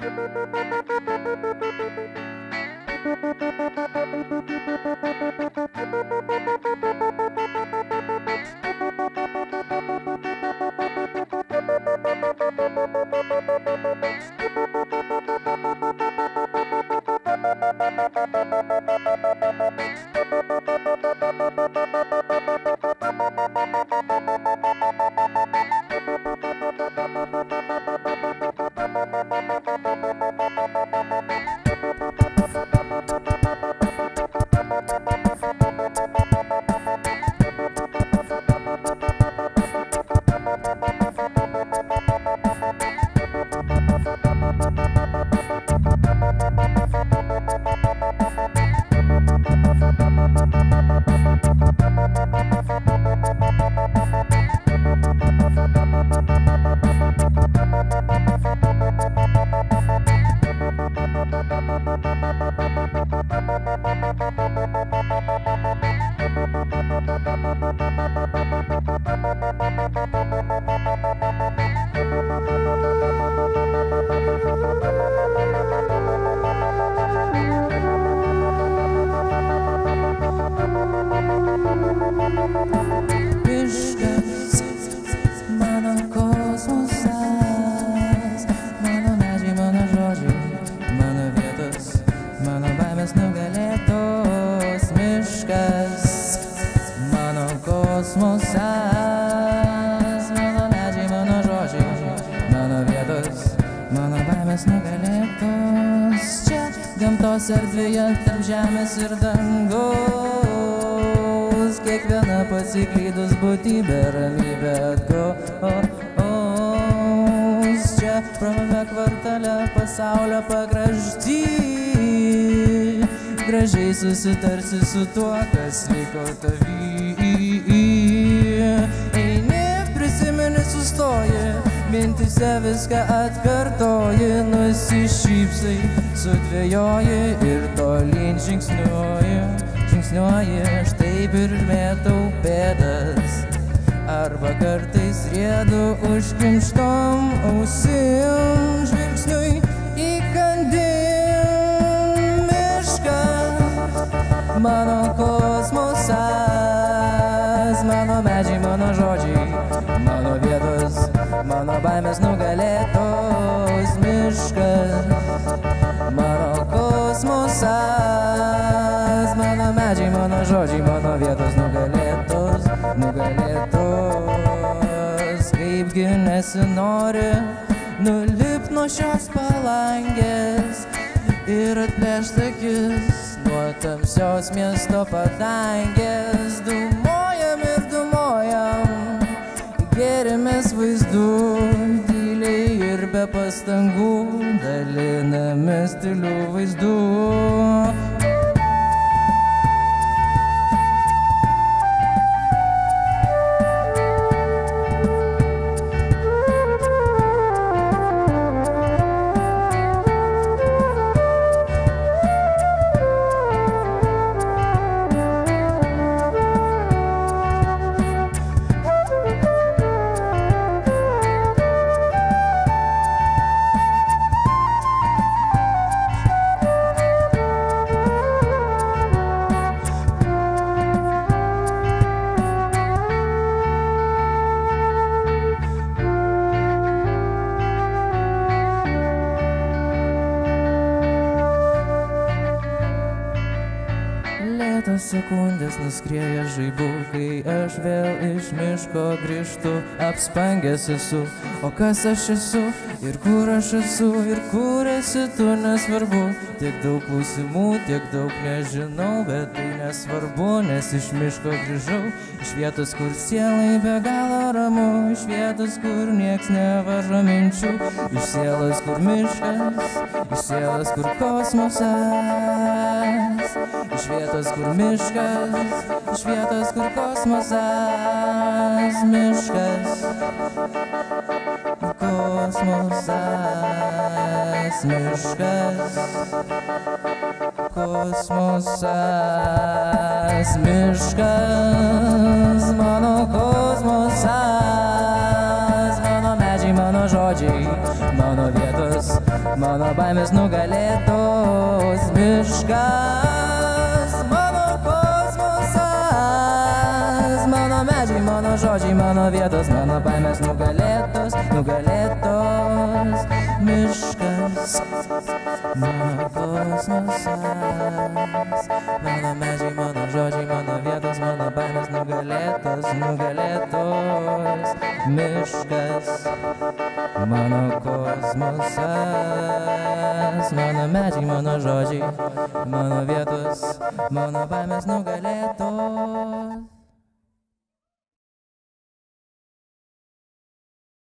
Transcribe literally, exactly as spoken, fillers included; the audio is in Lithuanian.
Erdvėje tarp žemės ir dangaus, kiekviena pasiklydus būtybė ramybė atgaus. Čia pravame kvartale pasaulio pakrašty, gražiai susitarsi su tuo, kas liko tavy. Eini, prisimeni, sustoji, mintise viską atkartoji, nusišypsai, sudvejoji ir tolyn žingsniuoji, žingsniuoji, aš taip ir mėtau pėdas, arba kartais riedu užkimštom ausim, žvilgsniui įkandin mišką. Mano kosmosas, mano medžiai, mano žodžiai, mano vietos, mano baimės nugalėtos miškas. Mano kosmosas, mano medžiai, mano žodžiai, mano vietos nugalėtos, nugalėtos. Kaipgi nesinori nulipt nuo šios palangės ir atplėšt akis nuo tamsios miesto padangės. Dūmojam ir dūmojam, gėrimės vaizdu, tyliai ir be pastangų dalinamės tylių vaizdų. Sekundės nuskrieja žaibu, kai aš vėl iš miško grįžtu, apspangęs esu. O kas aš esu ir kur aš esu ir kur esi tu, nesvarbu. Tiek daug klausimų, tiek daug nežinau, bet tai nesvarbu, nes iš miško grįžau. Iš vietos, kur sielai be galo ramu, iš vietos, kur nieks nevaržo minčių, iš sielos, kur miškas, iš sielos, kur kosmosas, iš vietos, kur miškas, iš vietos, kur kosmosas, miškas, kosmosas, miškas, kosmosas, miškas, mano kosmosas, mano medžiai, mano žodžiai, mano vietos, mano baimės nugalėtos. Miškas, mano kosmosas, mano medžiai, mano žodžiai, mano vietos, mano baimės nugalėtos, nugalėtos. Miškas, mano kosmosas, mano medžiai, mano žodžiai, mano vietos, mano baimės nugalėtos, nugalėtos. Miškas, mano kosmosas, mano medžiai, mano žodžiai, mano vietos, mano baimės nugalėtos.